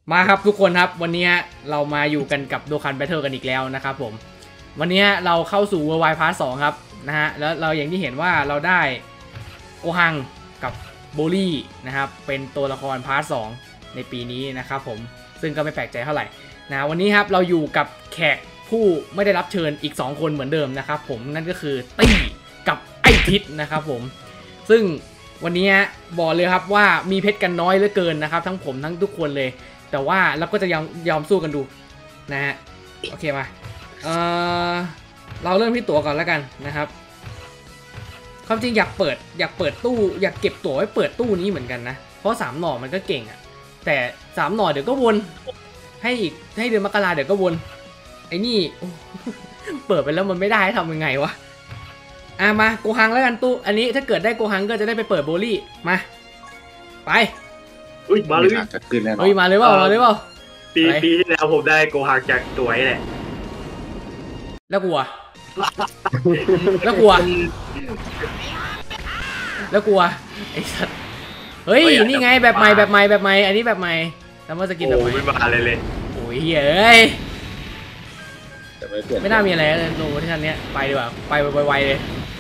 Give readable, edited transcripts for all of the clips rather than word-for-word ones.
มาครับทุกคนครับวันนี้เรามาอยู่กันกับโดคันแบทเทิลกันอีกแล้วนะครับผมวันนี้เราเข้าสู่ World Wide Part 2ครับนะฮะแล้วเราอย่างที่เห็นว่าเราได้โกฮังกับโบลี่นะครับเป็นตัวละครพาร์ท2ในปีนี้นะครับผมซึ่งก็ไม่แปลกใจเท่าไหร่นะวันนี้ครับเราอยู่กับแขกผู้ไม่ได้รับเชิญอีก2คนเหมือนเดิมนะครับผมนั่นก็คือตี้กับไอทิศนะครับผมซึ่งวันนี้บอกเลยครับว่ามีเพชรกันน้อยเหลือเกินนะครับทั้งผมทั้งทุกคนเลยแต่ว่าเราก็จะยอมสู้กันดูนะฮะโอเคมาเราเริ่มที่ตั๋วก่อนแล้วกันนะครับความจริงอยากเปิดตู้อยากเก็บตั๋วไว้เปิดตู้นี้เหมือนกันนะเพราะ3หน่อมันก็เก่งอะแต่3หน่อเดี๋ยวก็วนให้เดือนมกราเดี๋ยวก็วนไอ้นี่ เปิดไปแล้วมันไม่ได้ทำยังไงวะมาโกฮังแล้วกันตู้อันนี้ถ้าเกิดได้โกฮังก็จะได้ไปเปิดโบลี่มาไปมาเลยมาเลยเปล่าปีที่แล้วผมได้โกฮังจากตัวไอ้แหละแล้วกลัวไอ้สัสเฮ้ยนี่ไงแบบใหม่อันนี้แบบใหม่แล้วมาสกินแบบใหม่ไม่มาเลยโอ้ยเฮ้ยไม่น่ามีอะไรเลยโลที่ท่านเนี้ยไปดีกว่าไปไวๆเลย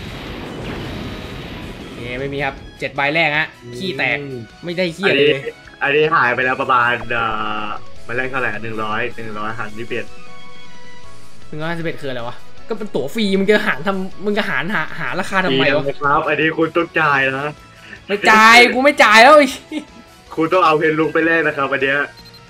ไม่มีครับ7ใบแรกฮะขี้แตกไม่ได้ขี้เลยอันนี้หายไปแล้วประมาณมันแรกเท่าไหร่100หันที่เปลี่ยน 151คืออะไรวะก็เป็นตั๋วฟรีมึงจะหาราคาทำไมวะครับอันนี้คุณต้องจ่ายนะไม่จ่ายกูไม่จ่ายแล้วคุณต้องเอาเพนลุงไปแลกนะครับอันเนี้ย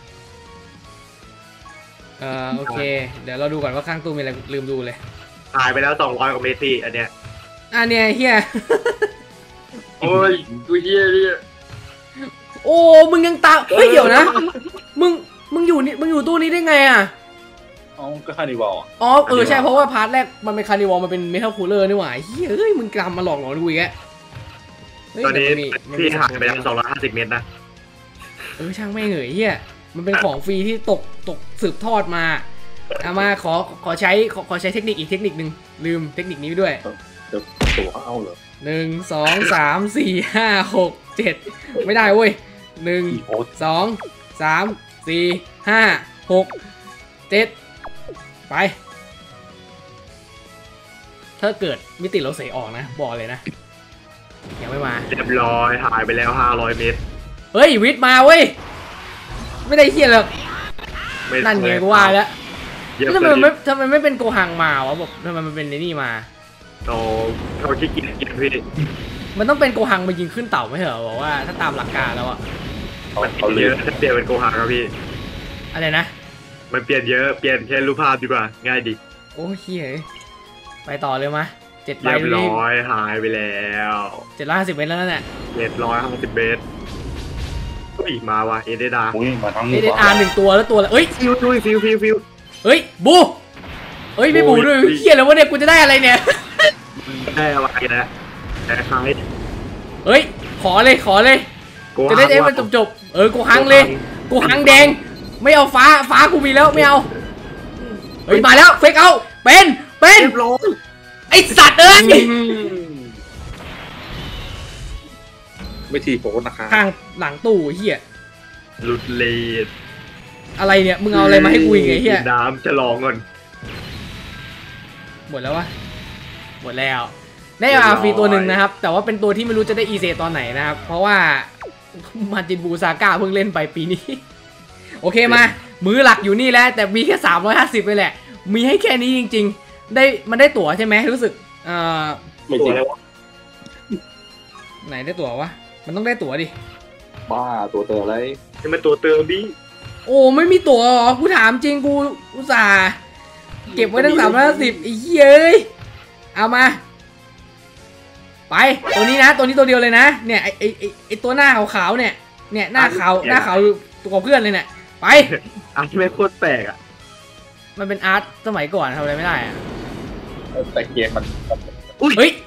โอเคเดี๋ยวเราดูก่อนว่าข้างตู้มีอะไรลืมดูเลยหายไปแล้ว200กว่าเมตรพี่อันเนี้ยเฮียโอ้ยกูเฮียเนี่ยโอ้มึงยังตาเฮ้ยเดี๋ยวนะมึงอยู่ตู้นี้ได้ไงอ่ะก็คาร์นิวัลใช่เพราะว่าพาร์ทแรกมันเป็นคาร์นิวัลมันเป็นเมทัลคูลเลอร์นี่หว่าเฮ้ยมึงกำมาหลอกดูอีกแกตอนนี้พี่หายไปแล้ว250 เมตรนะช่างไม่เหนื่อยเฮียมันเป็นของฟรีที่ตกสืบทอดมามาขอใช้เทคนิคอีกเทคนิคนึงลืมเทคนิคนี้ไปด้วยตัวเอาเหรอ 1 2 3 4 5 6 7ไม่ได้เว้ย1 2 3 4 5 6 7ไปถ้าเกิดมิติเราเสียออกนะบอกเลยนะยังไม่มาเรียบร้อยหายไปแล้ว500 เมตรเฮ้ยวิทย์มาเว้ยไม่ได้เฮียหรอกนั่นไงกูว่าแล้วทำไมไม่เป็นโกฮังมาวะบอกทำไมมันเป็นนี่มาเขาขี้เกียจกินพี่มันต้องเป็นโกฮังมายิงขึ้นเต่าไม่เหรอบอกว่าถ้าตามหลักการแล้วอะเขาเยอะเปลี่ยนเป็นโกฮังครับพี่อะไรนะมันเปลี่ยนเยอะเปลี่ยนแค่รูปภาพดีกว่าง่ายดิโอ้เฮ้ยไปต่อเลยมา7ใบเรียบร้อยหายไปแล้ว 750 เมตรแล้วนั่นแหละ 750 เมตรมาว่ะเอเดดา 1ตัวแล้วตัวละฟิวเฮ้ยบูไม่บูด้วยเฮียแล้ววะเนี่ยกูจะได้อะไรเนี่ยได้อะไรนะแต่ใครขอเลยจะได้มันจบกูฮังเลยกูฮังแดงไม่เอาฟ้ากูมีแล้วไม่เอามาแล้วเฟกเอาเป็นไอสัตว์ไม่ทีโป๊นะครับข้างหลังตู้เฮียหลุดเลดอะไรเนี่ยมึงเอาอะไรมาให้กูอีกไงเฮียน้ำจะลองก่อนหมดแล้ววะหมดแล้วได้อาฟรีตัวหนึ่งนะครับแต่ว่าเป็นตัวที่ไม่รู้จะได้อีเซตอนไหนนะครับเพราะว่ามาจินบูซาก้าเพิ่งเล่นไปปีนี้โอเคมามือหลักอยู่นี่แล้วแต่มีแค่350ไปแหละมีให้แค่นี้จริงๆมันได้ตั๋วใช่ไหมรู้สึกไม่จริงไหนได้ตั๋ววะมันต้องได้ตั๋วดิบ้าตัวเติมอะไรนี่มันตัวเติมดิโอ้ไม่มีตั๋วหรอกูถามจริงกูอุตส่าห์เก็บไว้ตั้ง350ไอ้เหี้ยเอามาไปตัวนี้นะตัวนี้ตัวเดียวเลยนะเนี่ยไอตัวหน้าขาวๆเนี่ยหน้าขาวตัวเพื่อนเลยเนี่ยไปอาร์ตไม่โคตรแปลกอ่ะมันเป็นอาร์ตสมัยก่อนทำอะไรไม่ได้อ่ะแต่เกมมันเฮ้ย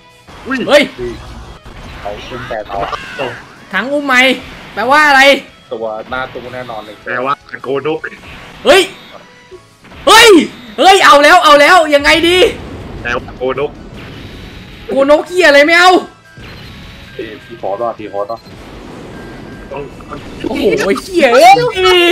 เขาเป็นแต่ต่อทั้งอุ้มไหมแปลว่าอะไรตัวหน้าตู้แน่นอนเลยแปลว่าโกนกเฮ้ยเอาแล้วยังไงดีแปลว่าโกนกเหี้ยอะไรไม่เอาพี่ขอต่อโอ้โหเหี้ยเอ้ย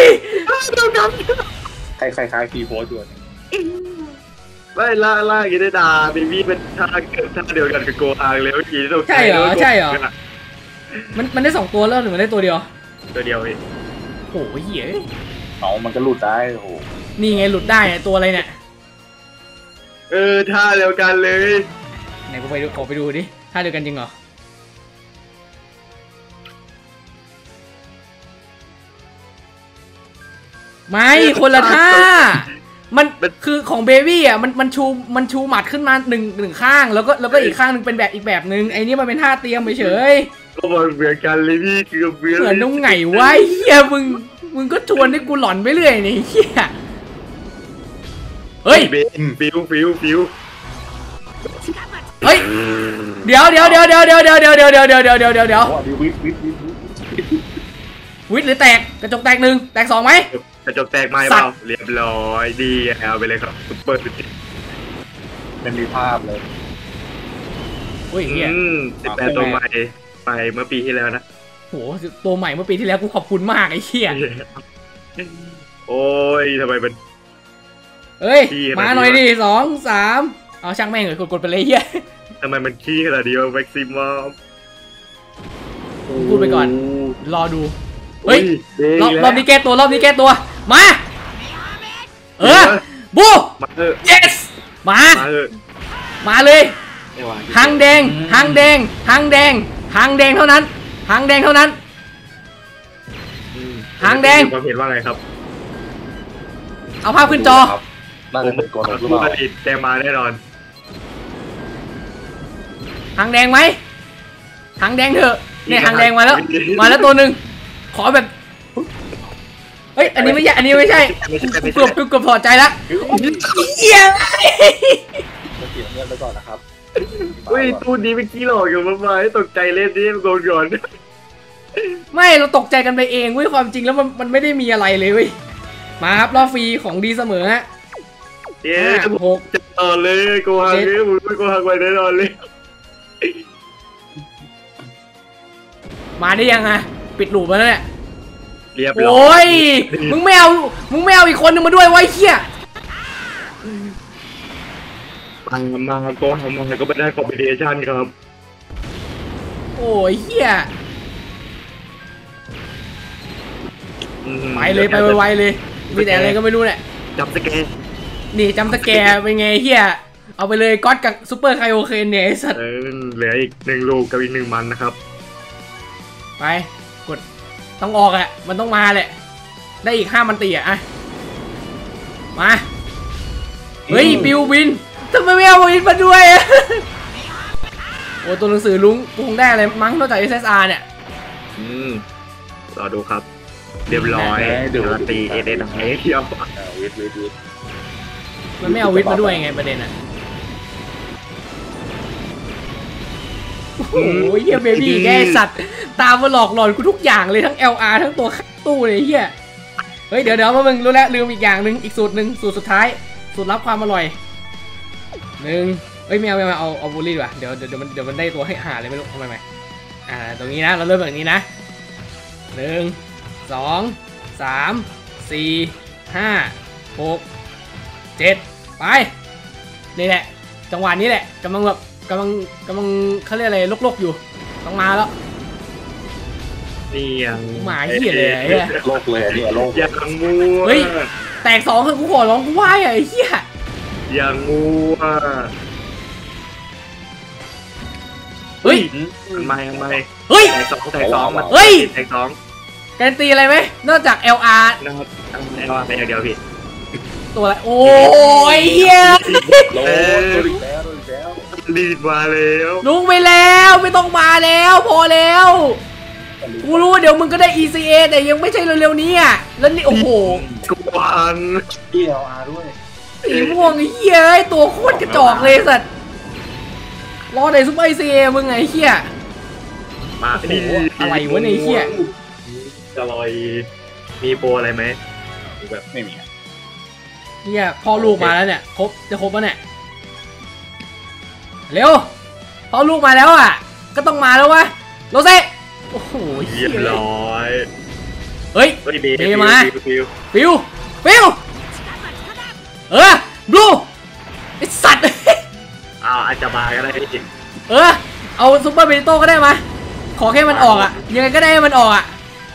ใครคล้ายฟีโพสอยู่ไม่ล่ากินได้ดาเบบี้เป็นท่าเกิดท่าเดียวกันกับโกอางเลยเมื่อกี้ตกใจใช่เหรอมันได้2ตัวแล้วหรือมันได้ตัวเดียวตัวเดียวเองโอ้โหเหี้ยเอามันก็หลุดได้โอ้โหนี่ไงหลุดได้ตัวอะไรเนี่ยท่าเดียวกันเลยไหนกูไปดูขอไปดูดิท่าเดียวกันจริงเหรอไม่คนละท่ามันคือของเบบี้อ่ะมันชูหมัดขึ้นมาหนึ่งข้างแล้วก็อีกข้างหนึ่งเป็นแบบอีกแบบนึงไอ้นี่มันเป็นท่าเตรียมเฉยก็มันเหมือนกันเลยพี่คือเหมือนเหมือนตรงไหนวะเฮียมึงก็ชวนให้กูหลอนไปเรื่อยนี่เฮียเฮ้ยฟิวเฮ้ยเดี๋ยวว่าดิวิทวิทย์หรือแตกกระจกแตก1แตก2ไหมกระจกแตกไม้เปล่าเรียบร้อยดีเอาไปเลยครับซุปเปอร์สุดมันมีภาพเลยโอ้ยเฮีย 18ตัวใหม่ไปเมื่อปีที่แล้วนะโหตัวใหม่เมื่อปีที่แล้วกูขอบคุณมากไอ้เฮียโอ้ยทำไมมันเฮ้ยมาหน่อยดิ2 3เอาช่างแม่งเลยกดไปเลยเฮียทำไมมันขี้ขนาดนี้วะแม็กซิมัมพูดไปก่อนรอดูเฮ้ยรอบนี้แก้ตัวมาบูมาเถอะ yes มาเลยหางแดงเท่านั้นหางแดงความเห็นว่าไงครับเอาภาพขึ้นจอน่าจะเป็นโกนหรือผู้เปผล่าลิตแต่มาแน่นอนหางแดงไหมหางแดงเถอะเนี่ยหางแดงมาแล้วตัวหนึ่งขอแบบเฮ้ยอันนี้ไม่ใช่เกือบถอดใจแล้วเหี้ยจะเสียเงินไปก่อนนะครับอุ้ยตู้นี้เป็นขี้หลอกอยู่มาให้ตกใจเล่นนี่โดนก่อนไม่เราตกใจกันไปเองเว้ยความจริงแล้วมันไม่ได้มีอะไรเลยเว้ยมาครับรอบฟรีของดีเสมอฮะเย้ 6 จะต่อเลยโกฮังเนี่ยผมไม่โกฮังไปแน่นอนเลยมาได้ยังอะปิดหลูปแล้วเนี่ยเรียบร้โอ้อยมึงไม่เอาอีกคนนึงมาด้วยไว้เหี้ยมาโกฮังมาก็ไม่ได้คอมบิเนชั่นครับโอ้ยเหี้ยไปเลยไปไวๆเลยมีแต่อะไรก็ไม่รู้แหละจับสแกนนี่จำสแกร์เป็นไงเหี้ยเอาไปเลยก๊อตกับซูเปอร์ไคโอเคนเนี่ยไอ้สัตว์เหลืออีก1ลูกกับอีก1มันนะครับไปกดต้องออกอะมันต้องมาแหละได้อีก5มันตีอะมาเฮ้ยบิววินทำไมไม่เอาวินมาด้วยอะโอ้ตัวหนังสือลุงกูคงได้อะไรมั้งนอกจาก SSR เนี่ยรอดูครับ เรียบร้อยเดี๋ยวตีเอเดนไอ้เที่ยววิทมันไม่เอาวิทมาด้วยไงประเด็นอะโอ้โหเฮียเบบี้แกสัตว์ตามมาหลอกหลอนกูทุกอย่างเลยทั้ง LR ทั้งตัวตู้เลยเฮียเฮ้ยเดี๋ยวมามึงรู้แล้วลืมอีกอย่างหนึ่งอีกสูตรหนึ่งสูตรสุดท้ายสูตรลับความอร่อยเฮ้ยไม่เอาบูลลี่ดีกว่าเดี๋ยวมันได้ตัวให้หาเลยไม่รู้ทำไมตรงนี้นะเราเริ่มแบบนี้นะ1 2 3 4 5 6 7ไปนี่แหละจังหวะนี้แหละกำลังเขาเรียกอะไรลกๆอยู่ต้องมาแล้วนี่ยังหมาเหี้ยเลยไอ้เหี้ยโลกเลยเนี่ยโลกยังงูเฮ้ย แตก2คือกูขอร้องกูไหว้อะไอ้เหี้ยยังงูเฮ้ยทำไมเฮ้ยแตกสองเฮ้ยแตกสองการันตีอะไรไหมนอกจาก LR นะครับเอาไปอย่างเดียวพี่ตัวอะไรโอ้ยเหี้ยโลกโดนอีกแล้วรีดมาแล้วลุงไปแล้วไม่ต้องมาแล้วพอแล้วกูรู้ว่าเดี๋ยวมึงก็ได้ ECA แต่ยังไม่ใช่เร็วๆนี้อ่ะแล้วนี่โอ้โหกวาง ELR ด้วยสีม่วงไอ้เหี้ยไอ้ตัวโคตรกระจอกเลยสัตว์รอไหนซุปเปอร์ ECA มึงไงเหี้ยมาโอ้โหอะไรวะเนี่ยเหี้ยจะลอยมีโปรอะไรไหมแบบไม่มีเหี้ยพ่อลูกมาแล้วเนี่ยครบแล้วเนี่ยเร็วพ่อลูกมาแล้วอ่ะก็ต้องมาแล้ววะโรเซ่โอ้โหเรียบร้อยเฮ้ยเฮ้ยเบเบมาฟิวฟิวบลูไอสัตว์อาจจะมาก็ได้พี่เอาซูเปอร์เบนิโต้ก็ได้มาขอแค่มันออกอ่ะยังไงก็ได้ให้มันออกอ่ะ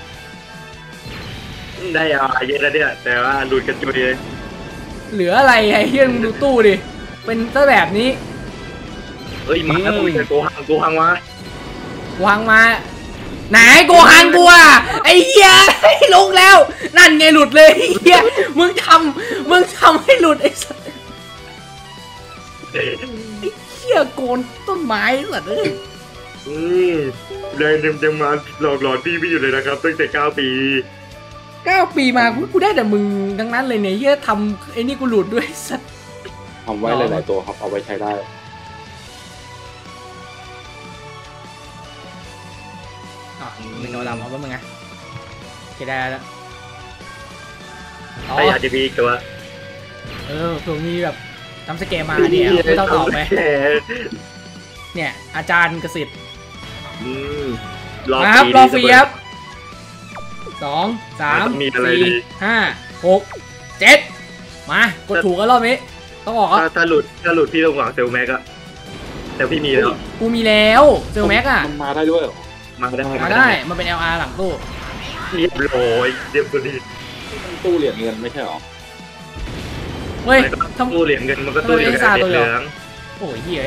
ได้เยอะแล้วเนี่ยแต่ว่าหลุดกันจุยเลยเหลืออะไรไอ้เฮียมึงดูตู้ดิเป็นซะแบบนี้เฮ้ยมาแล้วคุยกันโกหังมาวางมาไหนโกหังกูอ่ะไอ้เหี้ยลงแล้วนั่นไงหลุดเลยไอ้เหี้ยมึงทำให้หลุดไอ้สัสไอ้เหี้ยโกนต้นไม้สัตว์เอ้ยแรงยังมาหลอกหลอนพี่อยู่เลยนะครับตั้งแต่9 ปี 9 ปีมากูได้แต่มึงทั้งนั้นเลยเนี่ยเหี้ยทำไอ้นี่กูหลุดด้วยสัตว์ทำไว้หลายๆตัวครับเอาไว้ใช้ได้มึงเอาดำเอาป่ะมึงไงโอเคได้แล้วถ้าอยากจะมีอีกตัวผมมีแบบทำสเกลมาเนี่ยไม่ต้องตอบไปเนี่ยอาจารย์กสิทธิ์ มาครับรอฟรีครับ2 3 4 5 6 7มากดถูกกันรอบนี้ต้องออกอ่ะถ้าหลุดพี่ต้องหวังเซลแม็กอะแต่พี่มีแล้วกูมีแล้วเซลแม็กอ่ะมันมาได้ด้วยเหรอมาได้มาได้มันเป็น LR หลังตู้เรียบร้อยเรียบร้อยตู้เหรียญเงินไม่ใช่เหรอเฮ้ยทำตู้เหรียญเงินมันก็ตู้เหรียญเหลืองโอ้ยเหี้ย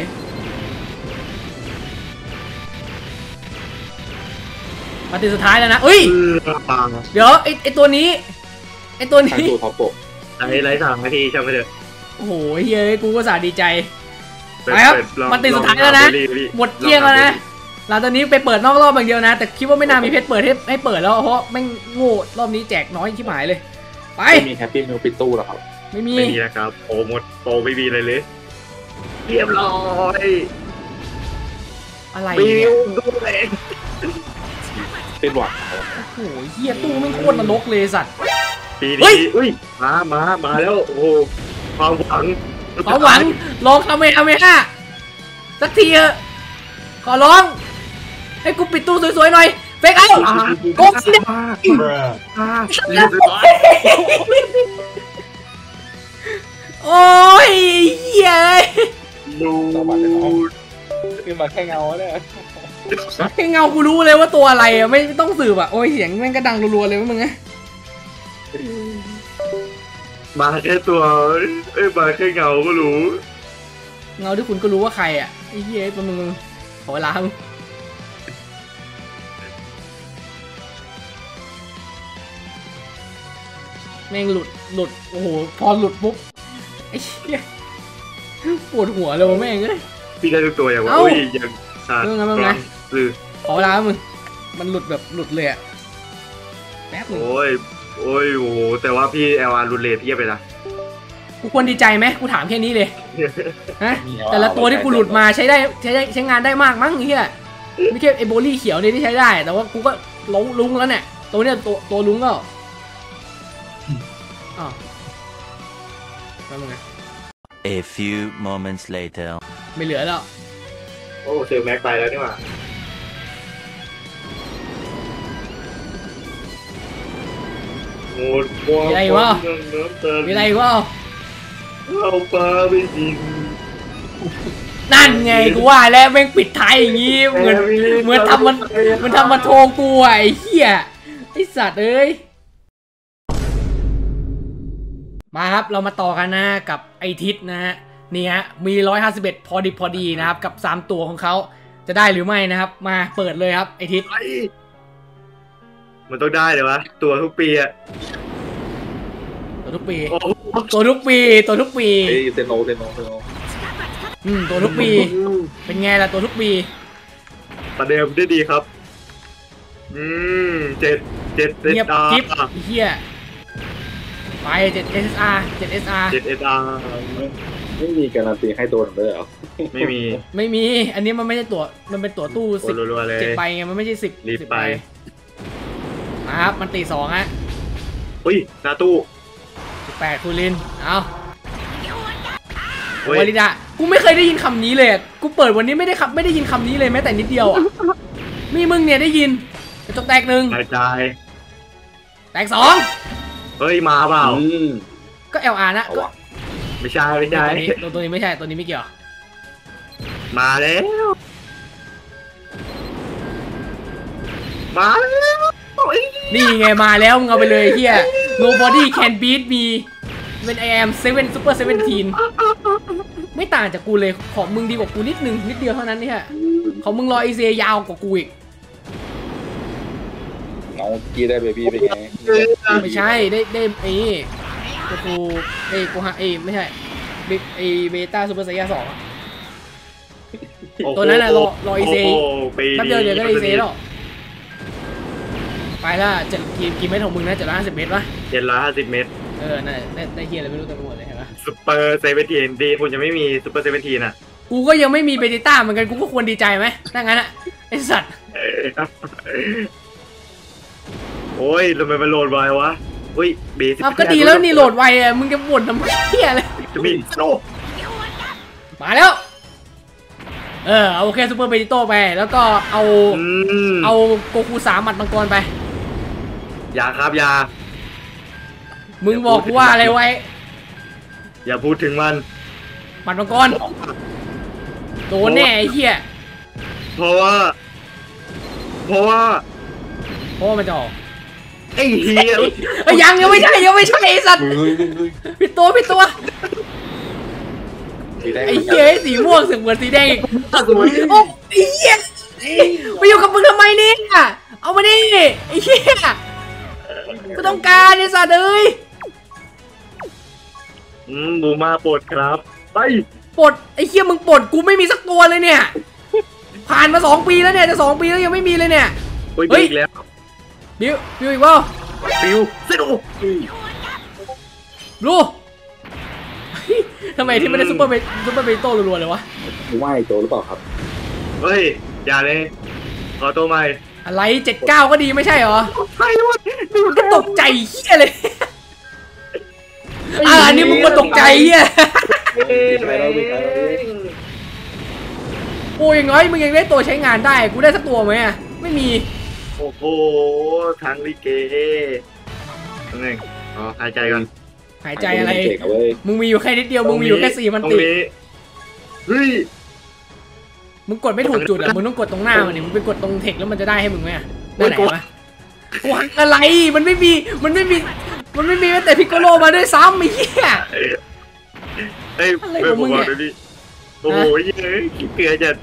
มาถึงสุดท้ายแล้วนะเอ้ยเดี๋ยวไอตัวนี้ทางตู้ท็อปโปะไรทางนะพี่ช่างไปเถอะโอ้โหเฮ้ยกูก็สาดีใจไปครับมันติดสุดท้ายแล้วนะหมดเกลี้ยงแล้วนะหลังจากนี้ไปเปิดนอกรอบอย่างเดียวนะแต่คิดว่าไม่น่ามีเพชรเปิดให้เปิดแล้วเพราะแม่งโง่รอบนี้แจกน้อยชิบหายเลยไปไม่มีแฮปปี้มิลปิดตู้หรอครับไม่มีนะครับโอ้หมดโปไม่มีเลยเรียบร้อยอะไรบิเนี่ยวด้วยเป็นหวังโอ้โหเฮียตู้แม่งโคตรนรกเลยสัตว์ปีนี้อุ้ยมาแล้วโอ้โหความหวังลองทำไมฮะสักทีเถอะขอร้องให้กูปิดตู้สวยๆหน่อยเฟกเอาโกงเนี่ยเรียบร้อยโอ้ยเฮียลูดขึ้นมาแค่เงาเนี่ยแค่เงากูรู้เลยว่าตัวอะไรอ่ะไม่ต้องสืบอ่ะโอ้ยเสียงแม่งก็ดังรัวๆเลยว่ามึงไงมาแค่ตัวมาแค่เงาก็รู้เงาที่คุณก็รู้ว่าใครอ่ะไอ้เหี้ยตัวมึงขอเวลามึงแม่งหลุดโอ้โหพอหลุดปุ๊บไอ้เหี้ยปวดหัวเลยว่ะแม่งเอ้ยพี่ได้ทุกตัวอย่างว่ายังขาดคือขอเวลามึงมันหลุดแบบหลุดเลยอ่ะแป๊บนึงโอ้ยโอ้โหแต่ว่าพี่เอลอาร์รุนเลทเทียบไปนะกูควรดีใจไหมกูถามแค่นี้เลยฮะแต่ละตัวที่กูหลุดมาใช้งานได้มากมั้งไอ้เหี้ยไม่ใช่ไอ้โบลี่เขียวเนี่ยที่ใช้ได้แต่ว่ากูก็ลุงแล้วเนี่ยตัวเนี้ยตัวลุงก็อ้าวแล้วมึงไง A few moments later ไม่เหลือแล้วโอ้เซลแม็กไปแล้วนี่หว่าหมดความมีอะไรอีกวะ มีอะไรอีกวะเอาปลาไปยิงนั่นไงกูว่าแล้วแม่งปิดท้ายอย่างงี้เหมือนทำมาโทงกูอ่ะไอ้เหี้ยไอ้สัตว์เอ้ยมาครับเรามาต่อกันนะกับไอทิศนะฮะนี่ฮะมี151พอดีนะครับกับ3ตัวของเขาจะได้หรือไม่นะครับมาเปิดเลยครับไอทิศมันต้องได้เลยวะตัวทุกปีอะตัวทุกปีโอ้ตัวทุกปีเฮ้ยเซโนตัวทุกปีเป็นไงล่ะตัวทุกปีประเดิมได้ดีครับ7 เงียบ SR กิ๊บเฮียไป7 SR 7 SR 7 SR ไม่มีการันตีให้ตัวหนึ่งเลยเหรอไม่มีไม่มีอันนี้มันไม่ใช่ตัวมันเป็นตัวตู้โอ้รัวๆเลย 10ใบไงมันไม่ใช่10 รีบ 10 ไปใบมาครับมันตี2ฮะอุ้ยหน้าตู้ 18คูลินเอาเฮ้ยวาลิดากูไม่เคยได้ยินคำนี้เลยกูเปิดวันนี้ไม่ได้ยินคำนี้เลยแม้แต่นิดเดียวอ่ะมีมึงเนี่ยได้ยินระจกแตกหนึ่งกระจายแตกสองเฮ้ยมาเปล่าก็ LR นะเอาก็วะไม่ใช่ไม่ใช่ตัวนี้ไม่ใช่ตัวนี้ไม่เกี่ยวมาแล้วมาแล้วเอ้ยนี่ไงมาแล้วมึงเอาไปเลยเฮีย nobody can beat me เป็น I am 7 super 17ไม่ต่างจากกูเลยของมึงดีกว่ากูนิดนึงนิดเดียวเท่านั้นเนี่ยของมึงรอไอเซยาวกว่ากูอีกน้องกี้ได้เบบี้ไปไงไม่ใช่ได้ไอ้กูฮะไม่ใช่ไอเบต้าซูเปอร์ไซย่า2ตัวนั้นน่ะรอไอเซแป๊บเดียวเดี๋ยวก็ไอเซแล้วไปละจะกี่เมตรของมึงนะ750 เมตรปะ 750 เมตรน่ะได้เฮียอะไรไม่รู้เต็มไปหมดเลยเห็นปะซุปเปอร์เซเว่นทีนดีคุณจะไม่มีซุปเปอร์เซเว่นทีน่ะกูก็ยังไม่มีเบต้าเหมือนกันกูก็ควรดีใจไหมถ้างั้นอะไอสัตว์โอ้ยทำไมมันโหลดไววะอุ้ยเบสิก็ดีแล้วนี่โหลดไวอะมึงจะบ่นทำไมเฮียเลยจะมีโลมาแล้วเอาโอเคซูเปอร์เบจิโต้ไปแล้วก็เอาโกคู3หมัดมังกรไปอย่าครับอย่ามึงบอกกูว่าอะไรไว้อย่าพูดถึงมันหมัดมังกรโดนแน่ไอ้เหี้ยเพราะว่ามันจะออกไอ้เฮียยังไม่ใช่ไอ้สัตว์ผิดตัวไอ้เหี้ยสีม่วงสึกเหมือนสีแดงอีกโอ้ไอ้เหี้ยไปอยู่กับมึงทำไมเนี่ยเอามาดิไอ้เหี้ยก็ต้องการไอ้สัตว์เอ้ยบูมาปลดครับไปปลดไอ้เหี้ยมึงปลดกูไม่มีสักตัวเลยเนี่ยผ่านมา2 ปีแล้วเนี่ยจะ2 ปีแล้วยังไม่มีเลยเนี่ยเฮ้ยอีกแล้วบิวอีกว่าฟิวเซโนรู้ทำไมที่ไม่ได้ซูเปอร์เบโต้รัวๆเลยวะไม่โตหรือเปล่าครับเฮ้ยอย่าเลยขอตัวใหม่อะไร79ก็ดีไม่ใช่เหรอใช่ด้วยก็ตกใจเหี้ยเลยอันนี้มึงก็ตกใจเหี้ยโอ้ยอย่างน้อยมึงยังได้ตัวใช้งานได้กูได้สักตัวไหมอ่ะไม่มีโอ้โหทางลิเกนึงหายใจก่อนหายใจอะไรมึงมีอยู่แค่นิดเดียวมึงมีอยู่แค่4 มันติเฮ้ยมึงกดไม่ถูกจุดอ่ะมึงต้องกดตรงหน้ามันนี่มึงไปกดตรงเทคแล้วมันจะได้ให้มึงไหมอ่ะได้ไหนวะหวังอะไรมันไม่มีแม้แต่พิกโกโลมาด้วยซ้ำไอ้เหี้ยเฮ้ยไม่บอกเลยดิโอ้ยเฮ้ยขี้เกลือจะ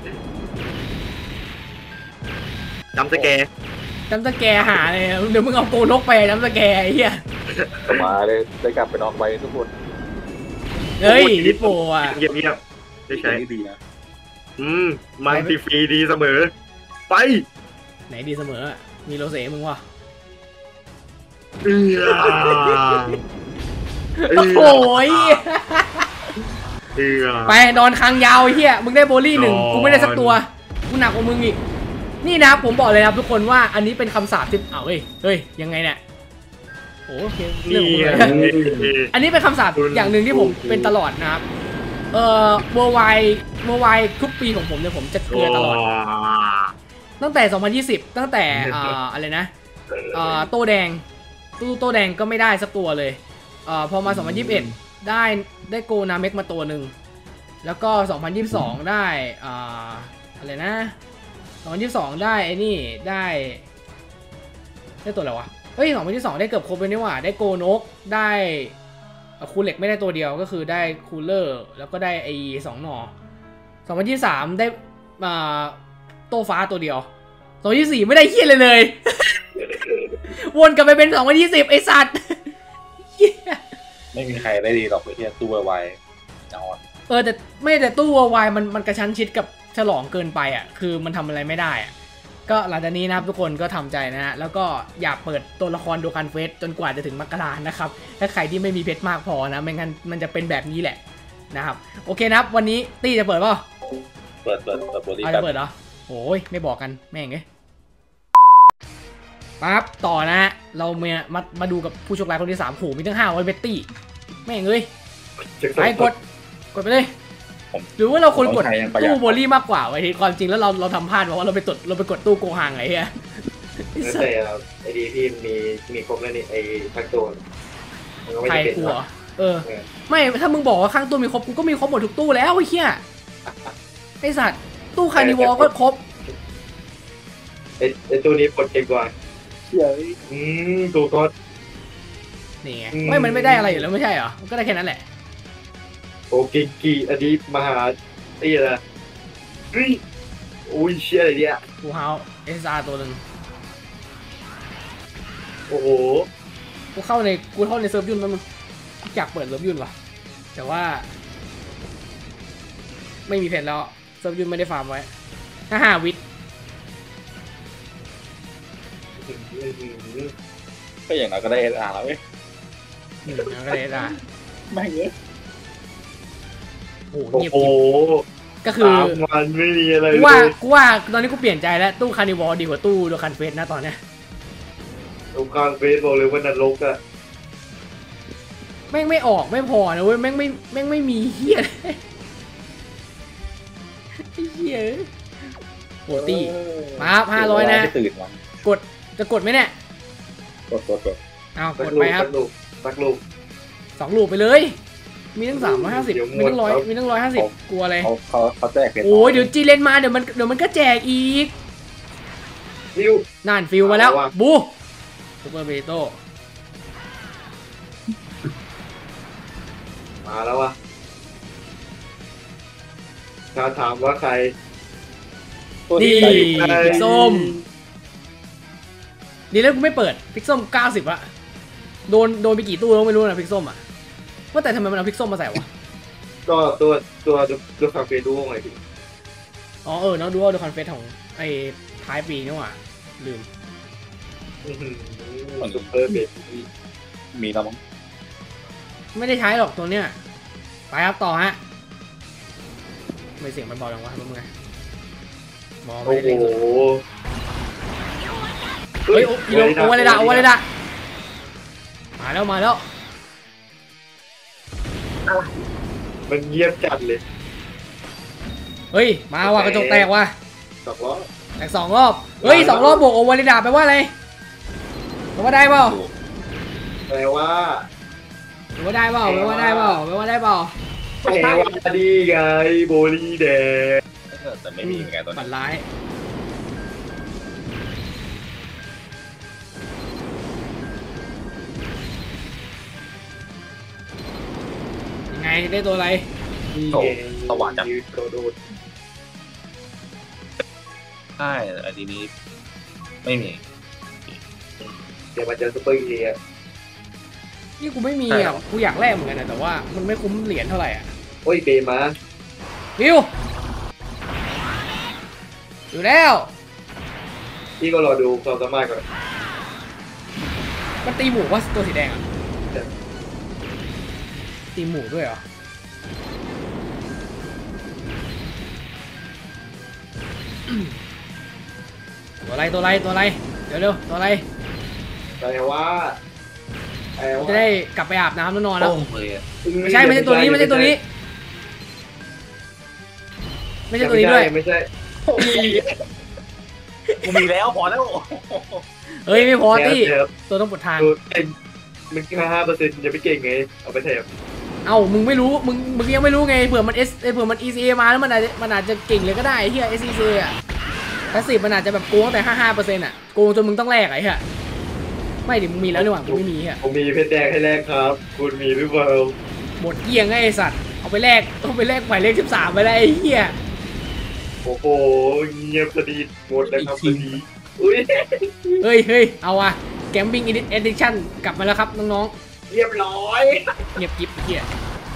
จำสแกหาเลยเดี๋ยวมึงเอาโกนกไปจำสแกไอ้เหี้ยมาเลยได้กลับไปนอนไปทุกคนเฮ้ยลิโปอ่ะเงียบได้ใช้ดีนะมันตีฟรีดีเสมอไปไหนดีเสมอมีโรเซ่มึงวะ โอ้โหไปนอนค้างยาวไอ้เหี้ยมึงได้โบลี่1กูไม่ได้สักตัวกูหนักกว่ามึงอีกนี่นะผมบอกเลยครับทุกคนว่าอันนี้เป็นคำสาปที่เฮ้ยยังไงเนี่ยโอเคเรื่องของมึงอันนี้เป็นคำสาปอย่างหนึ่งที่ผมเป็นตลอดนะครับเวอร์ไวทุกปีของผมเนี่ยผมจะเกลือตลอดตั้งแต่2020ตั้งแต่อะไรนะโต้แดงก็ไม่ได้สักตัวเลยพอมา2021ได้โกนาเมกมาตัวหนึ่งแล้วก็2022ได้อะไรนะ2022ได้ไอ้นี่ได้ตัวอะไรวะเฮ้ย2022ได้เกือบครบเลยนี่หว่าได้โกนกได้คูลเหล็กไม่ได้ตัวเดียวก็คือได้คูลเลอร์แล้วก็ได้ไอ้2 หน่อ2023ได้โต้ฟ้าตัวเดียว2024ไม่ได้เหี้ยเลย วนกลับไปเป็น2020ไอ้สัตว์ไม่มีใครได้ดีหรอกเฮียตู้ไวจอดแต่ตู้วายมันกระชั้นชิดกับฉลองเกินไปอ่ะคือมันทำอะไรไม่ได้อ่ะก็หลังจากนี้นะครับทุกคนก็ทำใจนะฮะแล้วก็อย่าเปิดตัวละครดูคันเฟสจนกว่าจะถึงมกรานะครับถ้าใครที่ไม่มีเพชรมากพอนะไม่งั้นมันจะเป็นแบบนี้แหละนะครับโอเคนะครับวันนี้ตี้จะเปิดป่ะเปิดโบลี่จะเปิดเหรอโอ้ยไม่บอกกันแม่งเลยปั๊บต่อนะฮะเรามาดูกับผู้โชคร้ายคนที่3โหมีทั้ง500เบตตี้แม่งเลยไปกดไปเลยหรือว่าเราควรกดตู้โบลี่มากกว่าไอ้ทีความจริงแล้วเราทำพลาดเพราะว่าเราไปกดตู้โกหังไอ้เหี้ยไม่ใช่ครับไอดีพี่มีครบแล้วนี่ไอพักโดนมันก็ไม่ใครได้เป็นกูหเหรรออเออ ไม่ถ้ามึงบอกว่าข้างตู้มีครบกูก็มีครบหมดทุกตู้แล้วไอ้เหี้ยไอ้สัตว์ตู้คาร์นิวอลก็ครบไอตัวนี้ปลดเก่งกว่าเชี่ยตัวก็นี่ไงไม่มันไม่ได้อะไรอยู่แล้วไม่ใช่เหรอมันก็ได้แค่นั้นแหละโอเก่งกี่อดีมหาไอ้อะไรเฮ้ยอุ้ยเชี่ยอะไรเนี่ยกูเฮาเอสอาร์ตัวหนึ่งโอ้โหกูเข้าในเซิร์ฟยุ่นมันอยากเปิดเซิร์ฟยุ่นว่ะแต่ว่า ไม่มีเพจแล้วเซิร์ฟยุ่นไม่ได้ฟาร์มไว้ถ้า5 วิก็อย่างน้อยก็ได้SRแล้วเว้ยแล้วก็เลยอ่ะไม่เงี้ยโอ้โหโอ้เงียบโหก็คือมันไม่มีอะไรกูเลว่าย กูว่าตอนนี้กูเปลี่ยนใจแล้วตู้คาร์นิวอลดีกว่าตู้โดคันเฟสนะตอนเนี้ยตรงกลางเฟซบอกเลยว่านรกอะแม่งไม่ออกไม่พอนะเว้ยแม่งไม่มีเฮียเลยไอ้เฮียโหตี้มาครับ500นะไม่ตื่นวันจะกดไหมเนี่ยกดเอาสักกดลูไปกครับสักลูก 2 ลูปไปเลย มีทั้ง350 เดี๋ยวหมมีดทั้ง100 ครับมีทั้ง150กลัวอะไรเขาแจกเพชรโอ้ยเดี๋ยวจีเลนมาเดี๋ยวมันก็แจกอีกฟิวนั่นฟิลมาแล้วเอาว่ะบูซูเปอร์เบโต้มาแล้ววะถ้าถามว่าใครนี่ใครพริกส้มดีแล้วกูไม่เปิดพริกส้ม90อะโดนไปกี่ตู้แล้วไม่รู้นะพริกส้มอะว่าแต่ทำไมมันเอาพริกส้มมาใส่วะก็ตัวคาเฟ่ดูไงพี่อ๋อเนาะดูว่าดูคอนเฟสของไอ้ท้ายปีนี่หว่าลืมซุปเปอร์เบสมีแล้วมั้งไม่ได้ใช้หรอกตัวเนี้ยไปครับต่อฮะไม่เสียงมันเบาจังวะมึงไงมองไม่โอ้ได้โหเล่นเฮ้ยโอ้วาเลดะมาแล้วมันเงียบจัดเลยเฮ้ยมาว่ะกระจกแตกว่ะสองล้อแตก2 รอบเฮ้ย2 รอบบวกโอวาเลดะแปลว่าอะไรแปลว่าได้เปล่าแปลว่าแปลว่าได้เปล่าแปลว่าได้เปล่าแปลว่าดีไงโบลีแดงแต่ไม่มีเหมือนกันตอนฝันี้นร้ายยังไงได้ตัวอะไรสว่างจังยืดโดดใช่อันนี้ไม่มีเดี๋ยวมันจะซุปเปอร์เฮียนี่กูไม่มีใช่เหรอ่ะอกูอยากแลกเหมือนกันนะแต่ว่ามันไม่คุ้มเหรียญเท่าไหร่อ่ะโอ้ยเปมาวิวอยู่แล้วพี่ก็รอดูความสามารถก่อนมันตีหมูว่าตัวสีแดงอ่ะตีหมูด้วยเหรอตัวอะไรเดี๋ยวเร็วตัวอะไรแปลว่าจะได้กลับไปอาบน้ำแล้วนอนแล้วโป้งเลยอะไม่ใช่ตัวนี้ไม่ใช่ตัวนี้ด้วยไม่ใช่กูมีแล้วพอแล้วเฮ้ยไม่พอตี้แถบตัวต้องปวดทางตัวเต็มมันแค่5%ยังไม่เก่งไงเอาไปแถบเอ้ามึงไม่รู้มึงยังไม่รู้ไงเผื่อมันECA มาแล้วมันอาจจะเก่งเลยก็ได้เฮีย SCA อ่ะแพสซีฟมันอาจจะแบบโกงตั้งแต่5%อ่ะโกงจนมึงต้องแลกไอ้เหี้ยไม่ดิมึงมีแล้วนี่หว่ามึงไม่มีอ่ะผมมีเพชรแดงให้แลกครับ คุณมีหรือเปล่าหมดเกลี้ยงไอ้สัตว์เอาไปแลกหมายเลข13ไปเลยไอ้เหี้ยโอ้โหเงียบสนิทหมดแล้วครับสนิทอุ้ยเฮ้ยเอาว่ะแกมบิ้งเอดิชั่นกลับมาแล้วครับน้องเรียบร้อยๆเงียบกิ๊บไอ้เหี้ย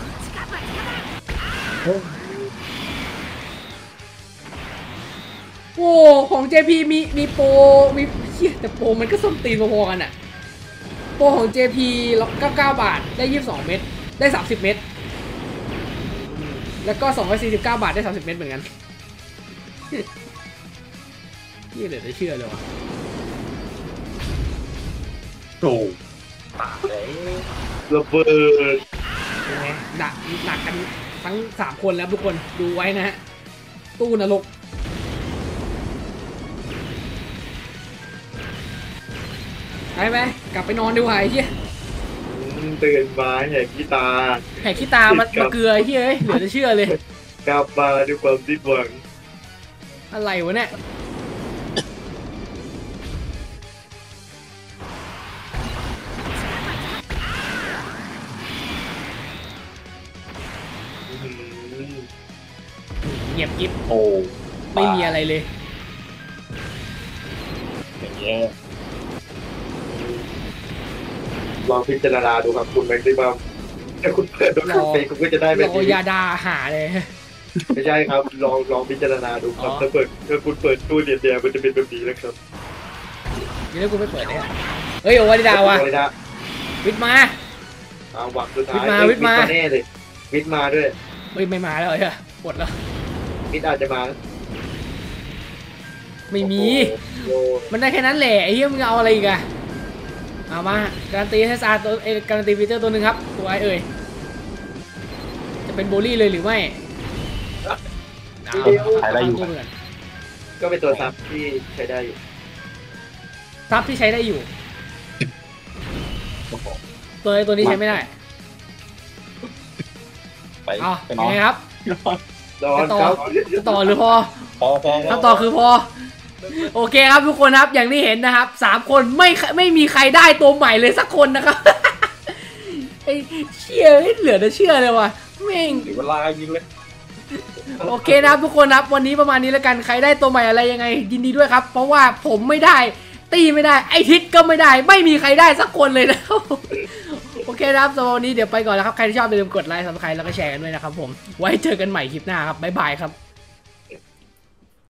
โอ้ของ JP มีโปรมีเหี้ยแต่โปรมันก็ส้มตีนพอๆกันอ่ะโปรของ JP 99 บาทได้22 เม็ดได้30 เม็ดแล้วก็249 บาทได้30 เม็ดเหมือนกันนี่เหลือจะเชื่อเลยว่ะโอ้ตายเลยระเบิดเป็นไงหนักกันทั้ง3 คนแล้วทุกคนดูไว้นะฮะตู้นรกไหมกลับไปนอนดีกว่าไอ้เหี้ยตื่นมาแหกขี้ตาแหกขี้ตามาเกลือไอ้เหี้ยเหลือจะเชื่อเลยกลับมาด้วยความสิ้นหวังอะไรวะเนี่ยเงียบกิ๊บโอ้ไม่มีอะไรเลยอย่างเงี้ยลองพิจารณาดูครับคุณแม็กซิมัมถ้าคุณเปิดดูคาเฟ่คุณก็จะได้แบบรอนี้ยาดาหาเลยไม่ใช่ครับลองพิจารณาดูครับอ๋อถ้าคุณเปิดตู้เดียวมันจะเป็นแบบนี้นะครับนี่แล้วกูไม่เปิดเนี่ยเฮ้ยโอวาดิดาวะเลยนะวิทย์มาเอาหวังสุดท้ายวิทย์มาแน่เลยวิทย์มาด้วยเฮ้ยไม่มาแล้วเหรอหมดแล้ววิทย์อาจจะมาไม่มีโอ้โหมันได้แค่นั้นแหละไอ้เหี้ยมึงเอาอะไรอีกอะเอามาการันตีให้ซาตัวการันตีฟีเจอร์ตัวหนึ่งครับตัวไอเอ่ยจะเป็นโบลี่เลยหรือไม่เอาขายได้อยู่ตั้งตัวก่อนก็เป็นตัวซับที่ใช้ได้อยู่ซับที่ใช้ได้อยู่ ตัวนี้ใช้ไม่ได้ไปเอาไปนอนไงครับนอนต่อครับจะต่อหรือพอพอคำตอบคือพอ โอเคครับทุกคนครับอย่างที่เห็นนะครับ3 คนไม่มีใครได้ตัวใหม่เลยสักคนนะครับ ไอ้เชี่ยเหลือจะเชื่อเลยว่ะแม่งหรือเวลายิงเลยโอเคนะครับทุกคนครับวันนี้ประมาณนี้แล้วกันใครได้ตัวใหม่อะไรยังไงยินดีด้วยครับ เพราะว่าผมไม่ได้ตีไม่ได้ไอทิศก็ไม่ได้ ไม่มีใครได้สักคนเลยนะ โอเคนะครับสำหรับวันนี้เดี๋ยวไปก่อนแล้วครับใครที่ชอบอย่าลืมกดไลค์ Subscribe แล้วก็แชร์กันด้วยนะครับผมไว้เจอกันใหม่คลิปหน้าครับบ๊ายบายครับ